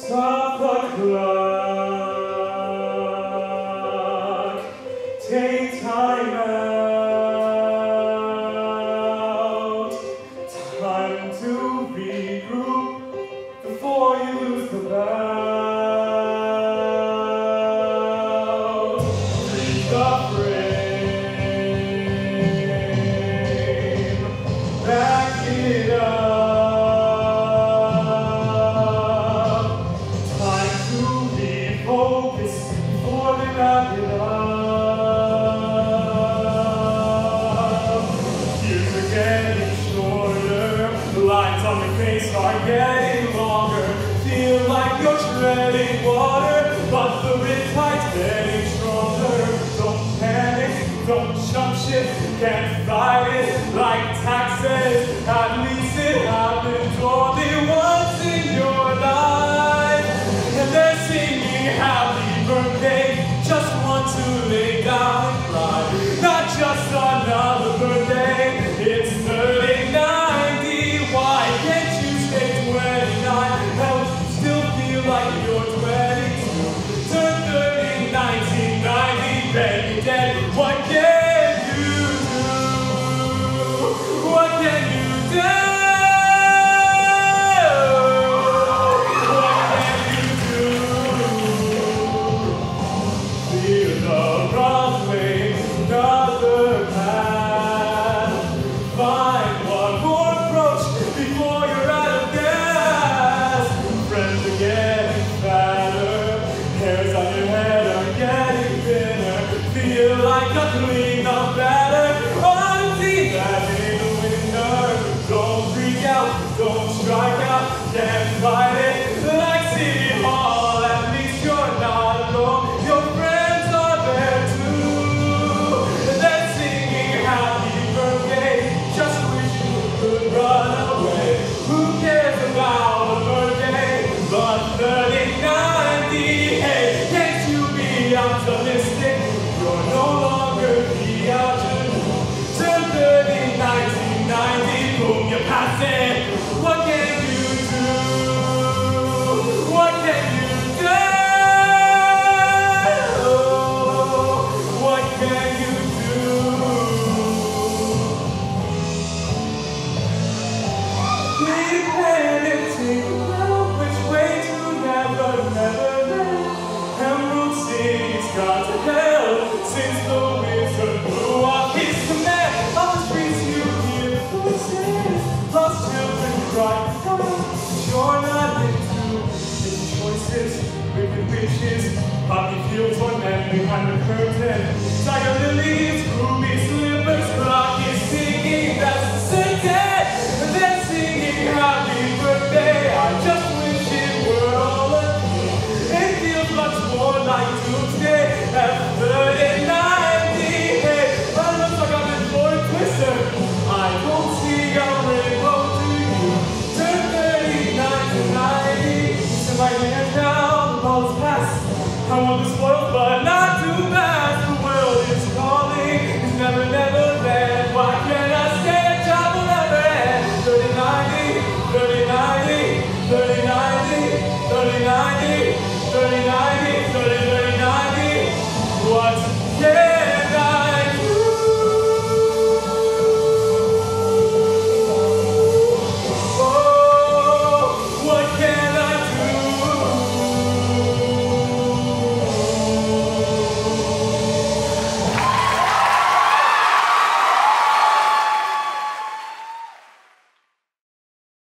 Stop the clock. Take time out. Time to regroup before you lose the bout. Read the frame. Back it up. Focus before they wrap it up. Years are getting shorter, the lines on your face are getting longer. Feel like you're treading water, but the riptide's getting stronger. Don't panic, don't jump ship, can't fight it like taxes. At least it happens only once in your life. And they're singing happy birthday, just want to lay down and cry. Not just another birthday, it's 3090. Why can't you stay 29? Hell, you still feel like you're 22. Turn 30, 1990, then you're dead. What can you do? What can you do? Broadway, another path. Find one more approach before you're out of gas. Friends are getting fatter, hairs on your head are getting thinner. Feel like a clean-up batter. Honesty that ain't a winner. Don't freak out, don't strike out, can't fight it like City Hall. At least you're not alone. Your friends are there too. They're singing happy birthday. Just wish you could run away. Who cares about a birthday? But 3090, hey, can't you be optimistic? You're no longer the afternoon. Turn 30, 1990, boom, you pass it. What can you do? What can you do? What can you do? Keep panicking, which way to never land. Emerald City's gone to hell since the wizard blew off his command. On the streets you hear voices, lost children cry. You're not into making choices, wicked wishes, poppy fields or men behind the curtain. Tiger lilies grew